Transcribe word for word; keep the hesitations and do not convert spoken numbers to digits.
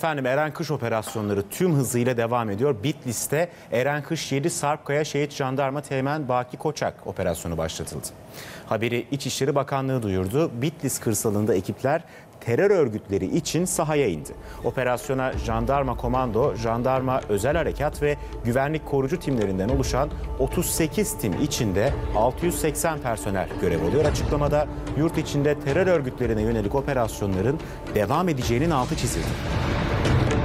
Efendim Eren Kış operasyonları tüm hızıyla devam ediyor. Bitlis'te Eren Kış yedi Sarpkaya Şehit Jandarma Teğmen Baki Koçak operasyonu başlatıldı. Haberi İçişleri Bakanlığı duyurdu. Bitlis kırsalında ekipler terör örgütleri için sahaya indi. Operasyona jandarma komando, jandarma özel harekat ve güvenlik korucu timlerinden oluşan otuz sekiz tim içinde altı yüz seksen personel görev alıyor. Açıklamada yurt içinde terör örgütlerine yönelik operasyonların devam edeceğinin altı çizildi.